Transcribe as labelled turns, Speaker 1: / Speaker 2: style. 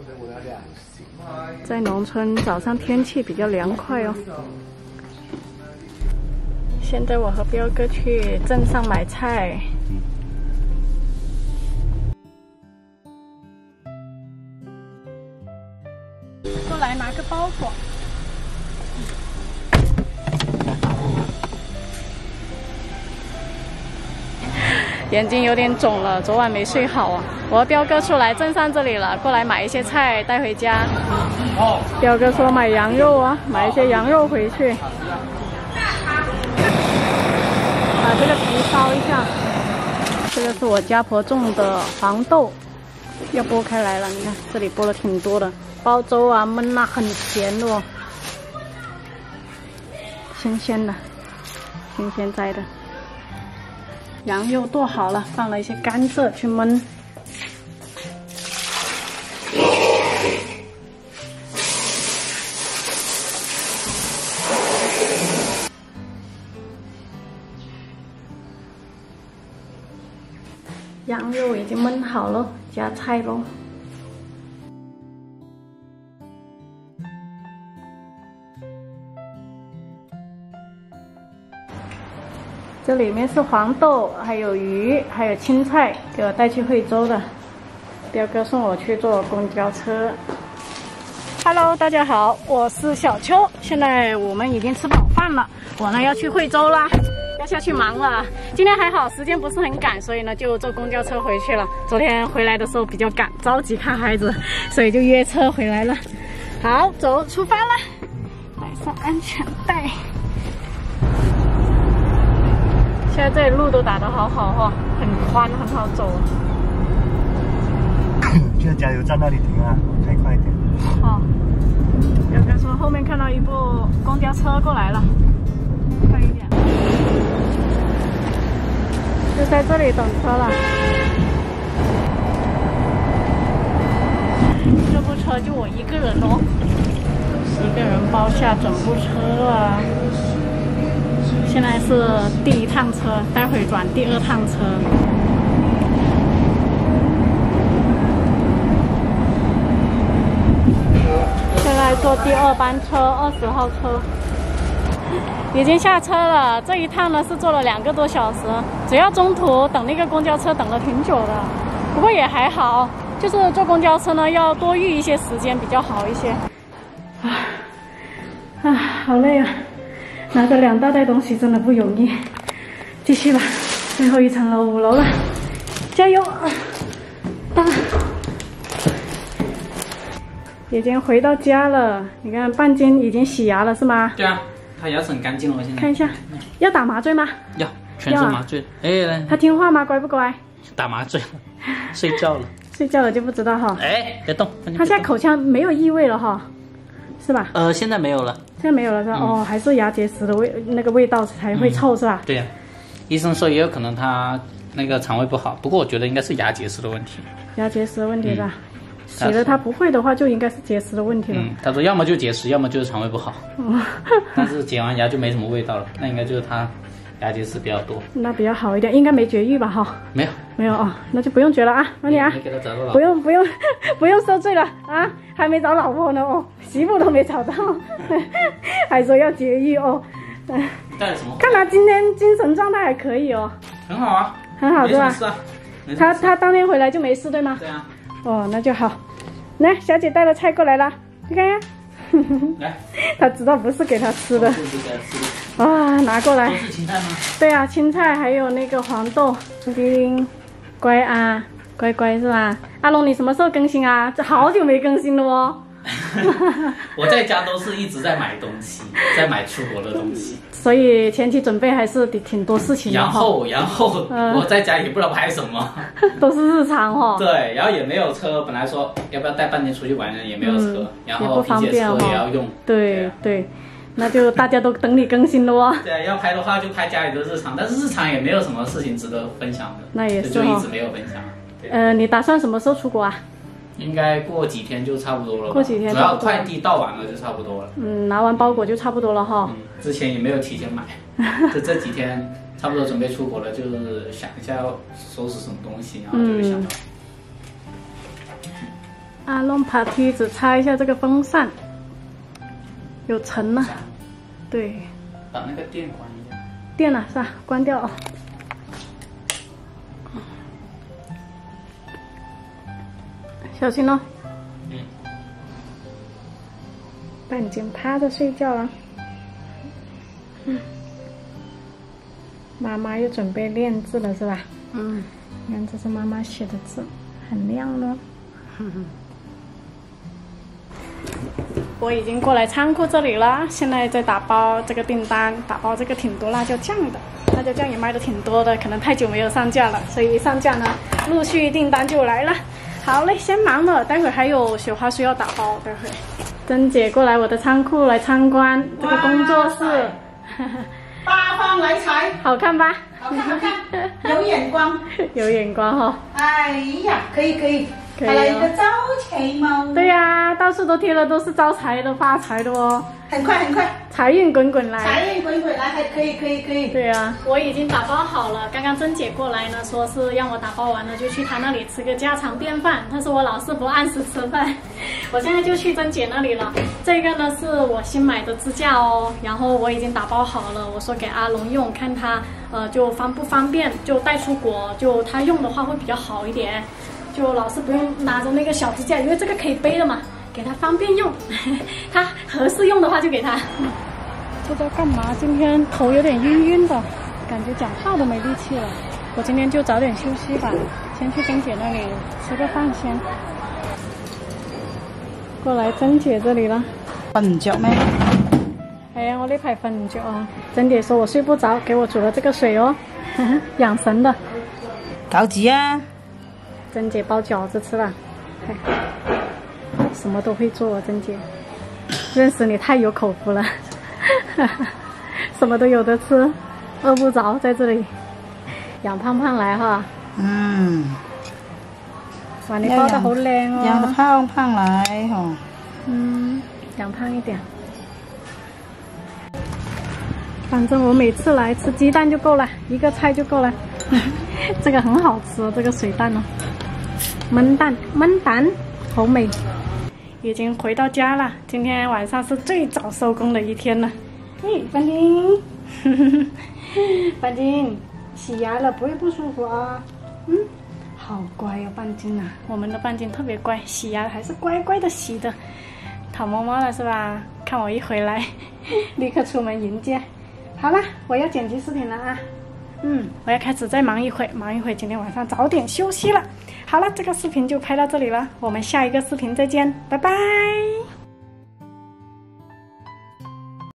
Speaker 1: 在农村早上天气比较凉快哦。现在我和彪哥去镇上买菜。过来拿个包裹。眼睛有点肿了，昨晚没睡好啊。我和彪哥出来镇上这里了，过来买一些菜带回家。彪哥说买羊肉啊，买一些羊肉回去。把这个皮烧一下。这个是我家婆种的黄豆，要剥开来了。你看这里剥了挺多的，煲粥啊、焖啊，很甜的哦。新鲜的，新鲜摘的。羊肉剁好了，放了一些甘蔗去焖。羊肉已经焖好了，加菜喽。这里面是黄豆，还有鱼，还有青菜，给我带去惠州的。彪哥送我去坐公交车。Hello， 大家好，我是小秋。现在我们已经吃饱饭了，我呢要去惠州啦，要下去忙了。今天还好，时间不是很赶，所以呢就坐公交车回去了。昨天回来的时候比较赶，着急看孩子，所以就约车回来了。好，走，出发了，带上安全带。现在这里路都打得好好哈，很宽，很好走。
Speaker 2: 去加油站那里停啊，开快一点。
Speaker 1: 好。彪哥说后面看到一部公交车过来了，快一点。就在这里等车了。这部车就我一个人哦，10个人包下整部车啊。现在是第1趟车，待会转第2趟车。现在坐第2班车，20号车，已经下车了。这一趟呢是坐了2个多小时，主要中途等那个公交车等了挺久的，不过也还好，就是坐公交车呢要多预一些时间比较好一些。好累啊！拿着2大袋东西真的不容易，继续吧，最后一层楼5楼了，加油！已经回到家了，你看半斤已经洗牙了是吗？
Speaker 3: 对啊，他牙齿很干净了，我现在
Speaker 1: 看一下，要打麻醉吗？
Speaker 3: 要，全身麻醉。哎，
Speaker 1: 他听话吗？乖不乖？
Speaker 3: 打麻醉了，睡觉了。
Speaker 1: 睡觉了就不知道哈。
Speaker 3: 哎，别动。
Speaker 1: 他现在口腔没有异味了哈，是吧？
Speaker 3: 现在没有了。
Speaker 1: 现在没有了是吧？哦，还是牙结石的那个味道才会臭是吧？
Speaker 3: 对呀，医生说也有可能他那个肠胃不好，不过我觉得应该是牙结石的问题。
Speaker 1: 牙结石的问题是吧？洗了他不会的话，就应该是结石的问题了。
Speaker 3: 他说要么就结石，要么就是肠胃不好。但是剪完牙就没什么味道了，那应该就是他牙结石比较多。
Speaker 1: 那比较好一点，应该没绝育吧？哈，
Speaker 3: 没有，
Speaker 1: 没有啊，那就不用绝了啊，那你啊，
Speaker 3: 给他找到了。
Speaker 1: 不用受罪了啊，还没找老婆呢哦，媳妇都没找到，还说要绝育哦。
Speaker 3: 干什么？
Speaker 1: 看他今天精神状态还可以哦。
Speaker 3: 很好啊，
Speaker 1: 很好是吧？
Speaker 3: 是啊。
Speaker 1: 他当天回来就没事对吗？
Speaker 3: 对啊。
Speaker 1: 哦，那就好。来，小姐带了菜过来了，你看呀。
Speaker 3: 来，
Speaker 1: 他知道不是给他吃的。啊，拿过来。
Speaker 3: 都是青菜吗？
Speaker 1: 对啊，青菜还有那个黄豆。丁，乖啊，乖乖是吧？阿龙，你什么时候更新啊？这好久没更新了哦。
Speaker 3: 我在家都是一直在买东西，在买出国的东西，
Speaker 1: 所以前期准备还是挺多事情的。
Speaker 3: 然后我在家也不知道拍什么，
Speaker 1: 都是日常哦。
Speaker 3: 对，然后也没有车，本来说要不要带半天出去玩呢，也没有车，然后并且车也要用。
Speaker 1: 对对，那就大家都等你更新了哦。
Speaker 3: 对，要拍的话就拍家里的日常，但是日常也没有什么事情值得分享的，
Speaker 1: 那也是
Speaker 3: 就一直没有分享。
Speaker 1: 你打算什么时候出国啊？
Speaker 3: 应该过几天就差不多了吧。
Speaker 1: 过几天，
Speaker 3: 主要快递到完了就差不多了。
Speaker 1: 拿完包裹就差不多了哈。
Speaker 3: 之前也没有提前买，这几天差不多准备出国了，就是想一下要收拾什么东西，然后就想到。
Speaker 1: 阿龙爬梯子擦一下这个风扇，有尘了。对，
Speaker 3: 把那个电关一下。
Speaker 1: 电了是吧？关掉哦。小心哦。半斤趴着睡觉了。妈妈又准备练字了是吧？你看这是妈妈写的字，很亮哦。我已经过来仓库这里了，现在在打包这个订单，打包这个挺多辣椒酱的，辣椒酱也卖的挺多的，可能太久没有上架了，所以一上架呢，陆续订单就来了。好嘞，先忙了，待会儿还有雪花需要打包，待会儿。珍姐过来我的仓库来参观这个工作室，
Speaker 4: 八方来财，
Speaker 1: 好看吧？
Speaker 4: 好看好看，有眼光，
Speaker 1: 有眼光哈。
Speaker 4: 哎呀，可以可以，还来一个招财猫。
Speaker 1: 对呀，到处都贴了，都是招财的、发财的哦。
Speaker 4: 很快很快，
Speaker 1: 财运滚滚来，
Speaker 4: 财运滚滚来，还可以可以可以。
Speaker 1: 对呀，我已经打包好了。刚刚珍姐过来呢，说是让我打包完了就去她那里吃个家常便饭。她说我老是不按时吃饭，我现在就去珍姐那里了。这个呢是我新买的支架哦，然后我已经打包好了，我说给阿龙用，看他就方不方便，就带出国，就他用的话会比较好一点，就老是不用拿着那个小支架，因为这个可以背的嘛。给他方便用，他合适用的话就给他。不知道干嘛，今天头有点晕晕的，感觉讲话都没力气了。我今天就早点休息吧，先去珍姐那里吃个饭先。过来珍姐这里了。
Speaker 4: 瞓着咩？
Speaker 1: 哎呀，我呢排瞓唔着啊。珍姐说我睡不着，给我煮了这个水哦，养神的。
Speaker 4: 饺子啊！
Speaker 1: 珍姐包饺子吃了。什么都会做啊，珍姐，认识你太有口福了，什么都有得吃，饿不着，在这里养胖胖来哈。哇，你包得好靚哦，
Speaker 4: 養得胖胖來哈。
Speaker 1: 養胖一點。反正我每次來吃雞蛋就夠了，一個菜就夠了。這個很好吃，這個水蛋哦，燜蛋，好美。已经回到家了，今天晚上是最早收工的一天了。嘿，半斤，半斤，洗牙了，不会不舒服啊？好乖哦，半斤啊，我们的半斤特别乖，洗牙还是乖乖的洗的，讨猫猫了是吧？看我一回来，立刻出门迎接。好了，我要剪辑视频了啊。我要开始再忙一会，今天晚上早点休息了。好了，这个视频就拍到这里了，我们下一个视频再见，拜拜。